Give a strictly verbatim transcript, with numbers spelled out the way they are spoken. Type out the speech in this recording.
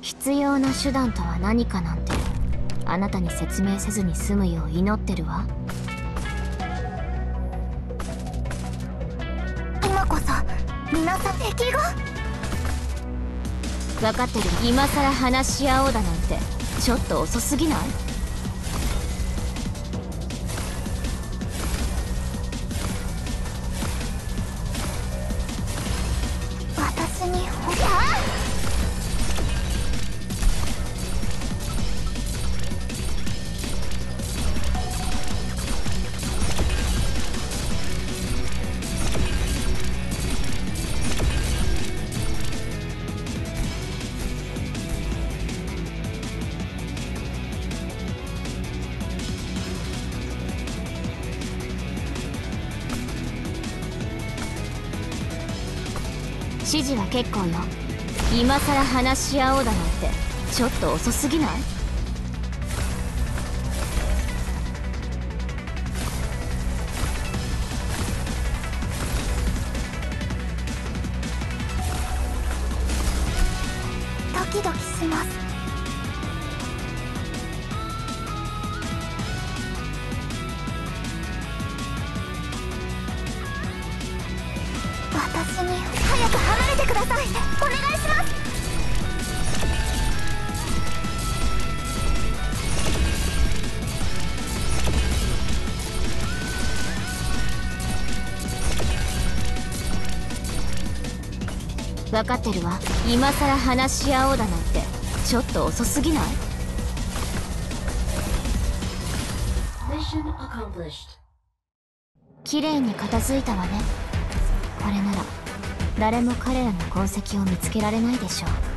必要な手段とは何かなんてあなたに説明せずに済むよう祈ってるわ。 今こそ皆さん敵が。 分かってる。今さら話し合おうだなんてちょっと遅すぎない？ 私にほら指示は結構よ。今さら話し合おうだなんてちょっと遅すぎない？ ドキドキします。私に早く離れてください。お願いします。 分かってるわ。今さら話し合おうだなんてちょっと遅すぎない？綺麗に片付いたわね。これなら誰も彼らの痕跡を見つけられないでしょう。